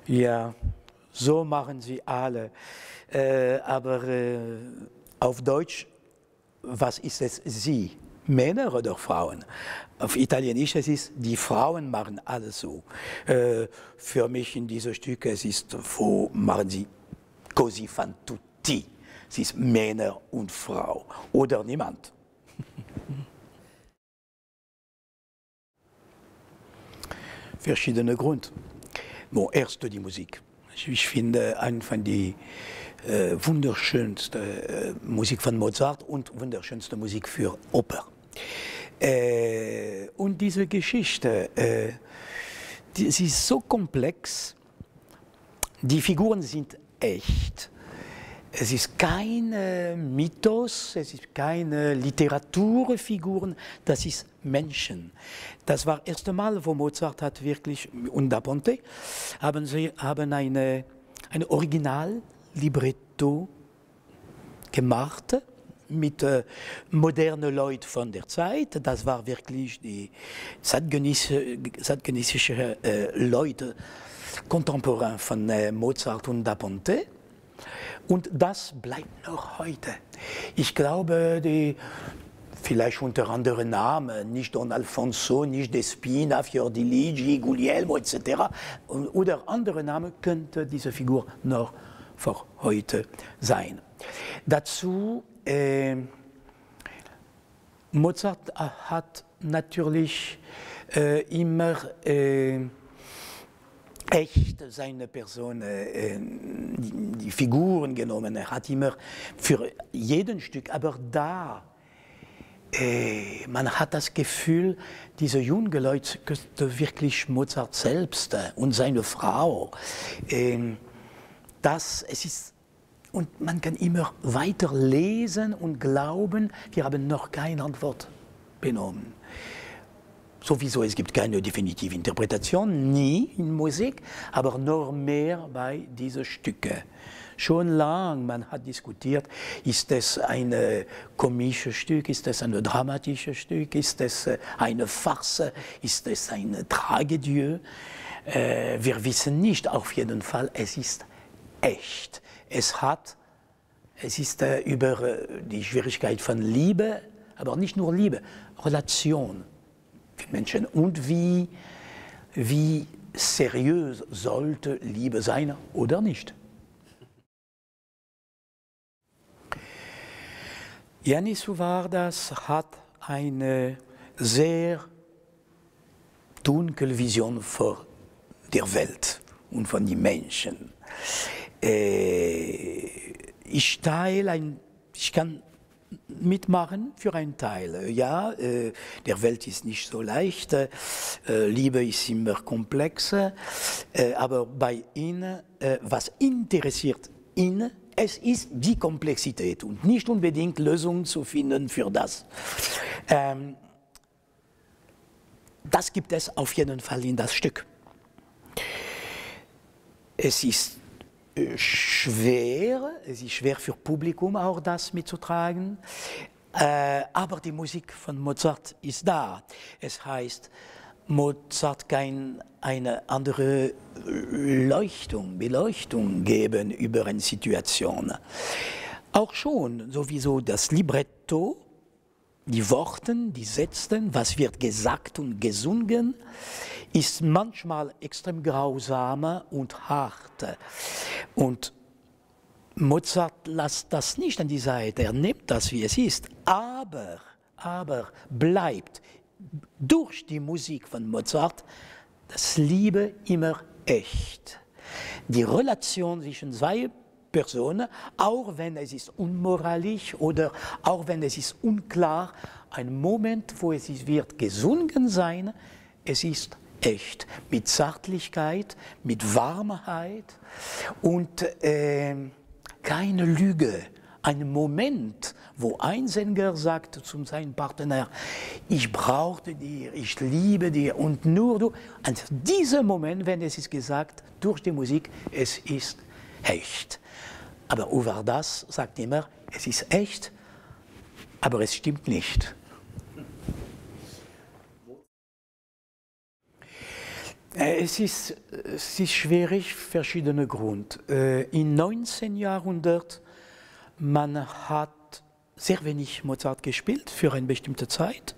Ja, so machen sie alle. Aber auf Deutsch, was ist es sie? Männer oder Frauen? Auf Italienisch es ist, die Frauen machen alles so. Für mich in diesem Stück, es ist, wo machen sie così fan tutti. Es ist Männer und Frau oder niemand. Verschiedene Gründe. Bon, erst die Musik. Ich finde eine von die wunderschönste Musik von Mozart und wunderschönste Musik für Oper. Und diese Geschichte, sie ist so komplex, die Figuren sind echt. Es ist kein Mythos, es ist keine Literaturfiguren, das ist Menschen. Das war das erste Mal, wo Mozart hat wirklich, und Da Ponte, haben ein Original-Libretto gemacht mit modernen Leuten von der Zeit. Das war wirklich die zeitgenössische Leute, Kontemporain von Mozart und Da Ponte. Und das bleibt noch heute. Ich glaube, vielleicht unter anderen Namen, nicht Don Alfonso, nicht Despina, Fiordiligi, Guglielmo etc. Oder andere Namen könnte diese Figur noch für heute sein. Dazu, Mozart hat natürlich immer echt seine Person, die Figuren genommen. Er hat immer für jeden Stück, aber da, man hat das Gefühl, diese jungen Leute könnten wirklich Mozart selbst und seine Frau. Es ist, und man kann immer weiter lesen und glauben, wir haben noch keine Antwort bekommen. Sowieso, es gibt keine definitive Interpretation, nie in Musik, aber noch mehr bei diesen Stücken. Schon lange, man hat diskutiert, ist es ein komisches Stück, ist es ein dramatisches Stück, ist es eine Farce, ist es eine Tragödie. Wir wissen nicht, auf jeden Fall, es ist echt. Es ist über die Schwierigkeit von Liebe, aber nicht nur Liebe, Relation. Menschen und wie seriös sollte Liebe sein oder nicht. Yanis Uvārdas hat eine sehr dunkle Vision von der Welt und von den Menschen. Ich kann mitmachen für einen Teil. Ja, der Welt ist nicht so leicht, Liebe ist immer komplexer, aber bei ihnen, was interessiert ihn, es ist die Komplexität und nicht unbedingt Lösungen zu finden für das. Das gibt es auf jeden Fall in das Stück. Es ist schwer für Publikum auch das mitzutragen, aber die Musik von Mozart ist da. Es heißt, Mozart kann eine andere Beleuchtung geben über eine Situation. Auch schon sowieso das Libretto, die Worte, die Sätze, was wird gesagt und gesungen, ist manchmal extrem grausam und hart. Und Mozart lässt das nicht an die Seite, er nimmt das, wie es ist, aber bleibt durch die Musik von Mozart das Liebe immer echt. Die Relation zwischen zwei Personen, auch wenn es ist unmoralisch oder auch wenn es ist unklar, ein Moment, wo es wird gesungen sein, es ist echt, mit Zärtlichkeit, mit Warmheit und keine Lüge. Ein Moment, wo ein Sänger sagt zu seinem Partner, ich brauche dir, ich liebe dir und nur du. Und dieser Moment, wenn es ist gesagt, durch die Musik, es ist echt. Aber Uvārdas sagt immer, es ist echt, aber es stimmt nicht. Es ist schwierig, verschiedene Gründe. Im 19. Jahrhundert, man hat sehr wenig Mozart gespielt für eine bestimmte Zeit.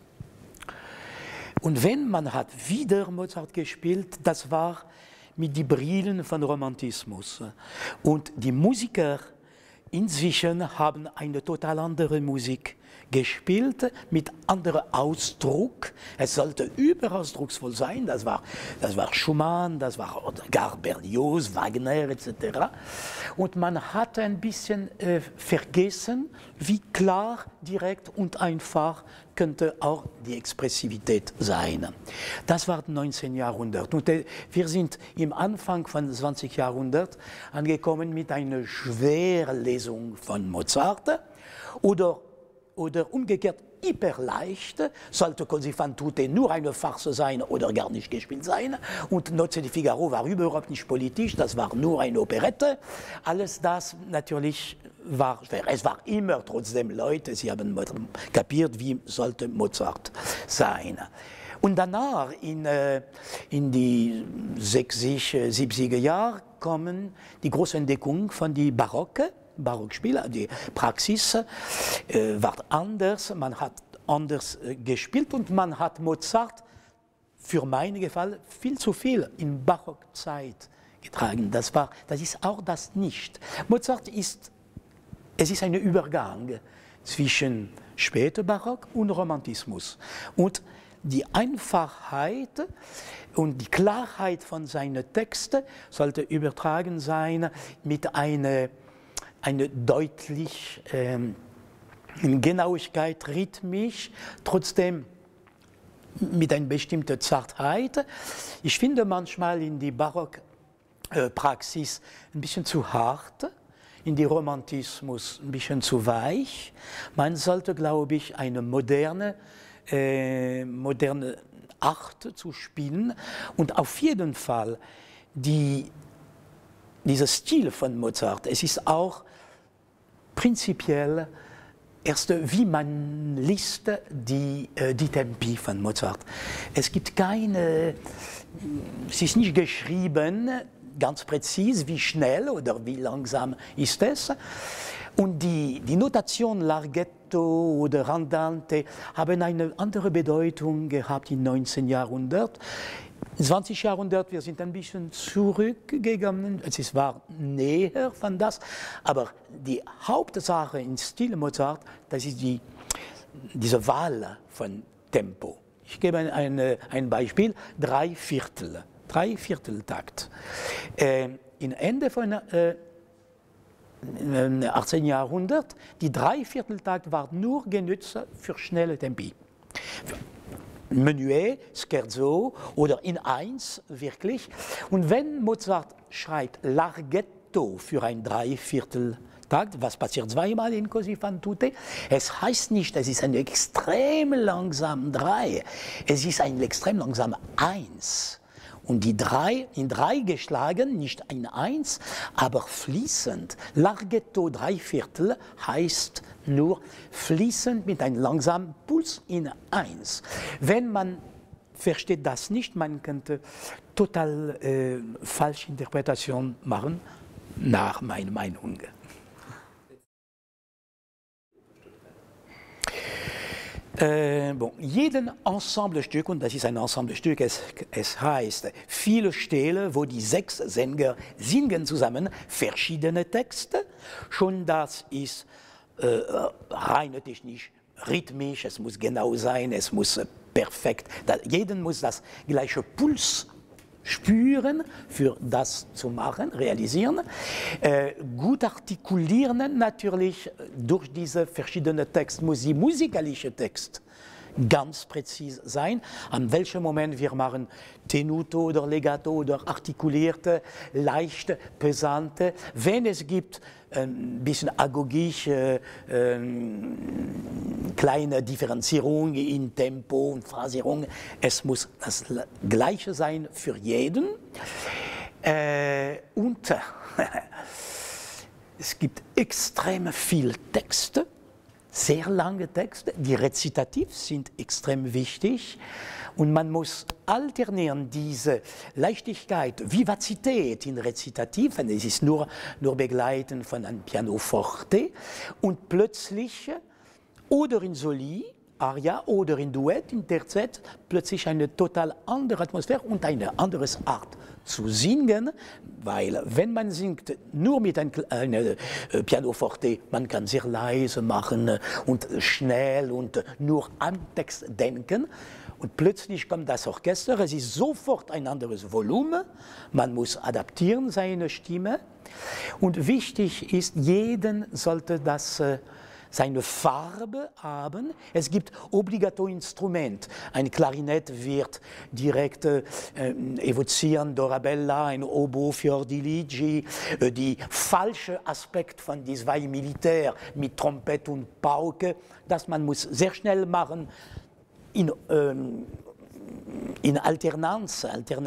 Und wenn man hat wieder Mozart gespielt, das war mit den Brillen von Romantismus. Und die Musiker inzwischen haben eine total andere Musik gespielt, mit anderem Ausdruck. Es sollte überausdrucksvoll sein, das war Schumann, das war gar Berlioz, Wagner etc. Und man hat ein bisschen vergessen, wie klar, direkt und einfach könnte auch die Expressivität sein. Das war das 19. Jahrhundert. Und wir sind im Anfang des 20. Jahrhunderts angekommen mit einer Schwerlesung von Mozart oder umgekehrt hyperleicht, sollte Così fan tutte nur eine Farce sein oder gar nicht gespielt sein. Und Nozze di Figaro war überhaupt nicht politisch, das war nur eine Operette. Alles das natürlich es war immer trotzdem Leute, sie haben kapiert, wie sollte Mozart sein. Und danach, in die 60, 70er Jahre, kommen die große Entdeckung von die Barockspiele, die Praxis war anders, man hat anders gespielt und man hat Mozart für meinen Gefallen viel zu viel in Barockzeit getragen. Das ist auch das nicht. Mozart ist ein Übergang zwischen später Barock und Romantismus. Und die Einfachheit und die Klarheit von seinen Texten sollte übertragen sein mit einer deutlich Genauigkeit, rhythmisch, trotzdem mit einer bestimmten Zartheit. Ich finde manchmal in die Barockpraxis ein bisschen zu hart, in die Romantismus ein bisschen zu weich. Man sollte, glaube ich, eine moderne Art zu spielen und auf jeden Fall dieser Stil von Mozart, es ist auch prinzipiell erst, wie man liest die Tempi von Mozart. Es ist nicht geschrieben, ganz präzise, wie schnell oder wie langsam ist es. Und die Notation Larghetto oder Andante haben eine andere Bedeutung gehabt im 19. Jahrhundert. Im 20. Jahrhundert, wir sind ein bisschen zurückgegangen, es war näher von das, aber die Hauptsache im Stil Mozart, das ist diese Wahl von Tempo. Ich gebe ein Beispiel, Dreivierteltakt. Im Ende von 18. Jahrhundert, die Dreivierteltakt war nur genutzt für schnelle Tempi. Menuet, Scherzo oder in 1 wirklich. Und wenn Mozart schreibt Larghetto für ein Dreivierteltakt, was passiert zweimal in Così fan tutte, es heißt nicht, es ist ein extrem langsam 3, es ist ein extrem langsam 1. Und die 3 in 3 geschlagen, nicht ein 1, aber fließend. Larghetto Dreiviertel heißt nur fließend mit einem langsamen Puls in 1. Wenn man versteht das nicht, man könnte total falsche Interpretation machen, nach meiner Meinung. Jeden Ensemblestück, und das ist ein Ensemblestück, es heißt viele Stellen, wo die 6 Sänger singen zusammen verschiedene Texte. Schon das ist rein technisch, rhythmisch, es muss genau sein, es muss perfekt, jeder muss das gleiche Puls spüren, für das zu machen, realisieren. Gut artikulieren natürlich durch diese verschiedenen Texte, muss die musikalische Text ganz präzise sein, an welchem Moment wir machen Tenuto oder Legato oder artikulierte, leichte, pesante. Wenn es gibt ein bisschen agogisch, kleine Differenzierung in Tempo und Phrasierung, es muss das Gleiche sein für jeden. Und es gibt extrem viele Texte, sehr lange Texte, die rezitativ sind extrem wichtig Und man muss alternieren diese Leichtigkeit, Vivazität in Rezitativen, es ist nur begleiten von einem Pianoforte und plötzlich oder in Soli, Aria oder in Duett, in Terzett, plötzlich eine total andere Atmosphäre und eine andere Art zu singen, weil wenn man singt nur mit einem Pianoforte, man kann sehr leise machen und schnell und nur am Text denken und plötzlich kommt das Orchester, es ist sofort ein anderes Volumen, man muss adaptieren seine Stimme und wichtig ist, jeden sollte das seine Farbe haben. Es gibt obligatorisch Instrument. Ein Klarinett wird direkt evozieren, Dorabella, ein Oboe, Fior di Ligi, die falsche Aspekt von die zwei Militär mit Trompete und Pauke, das man muss sehr schnell machen in Alternanz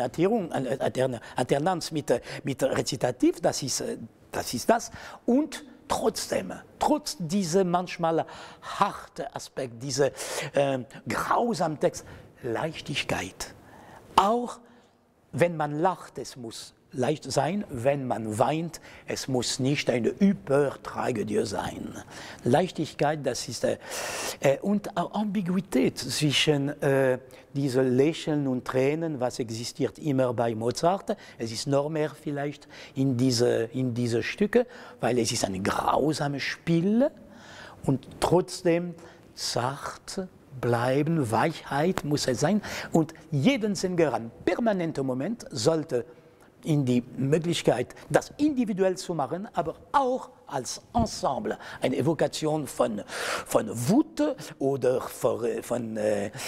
mit Rezitativ, das ist das. Und trotzdem, trotz diesem manchmal harten Aspekt, dieser grausamen Text, Leichtigkeit. Auch wenn man lacht, es muss leicht sein, wenn man weint, es muss nicht eine Übertragödie sein. Leichtigkeit, das ist und auch Ambiguität zwischen diese Lächeln und Tränen, was existiert immer bei Mozart. Es ist noch mehr vielleicht in diese Stücke, weil es ist ein grausames Spiel und trotzdem sacht bleiben, Weichheit muss es sein und jeden Sänger am permanenten Moment sollte in die Möglichkeit, das individuell zu machen, aber auch als Ensemble, eine Evokation von Wut oder von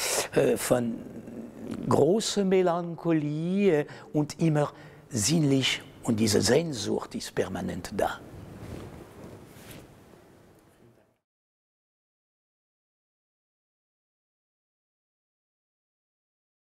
großer Melancholie und immer sinnlich und diese Sehnsucht ist permanent da.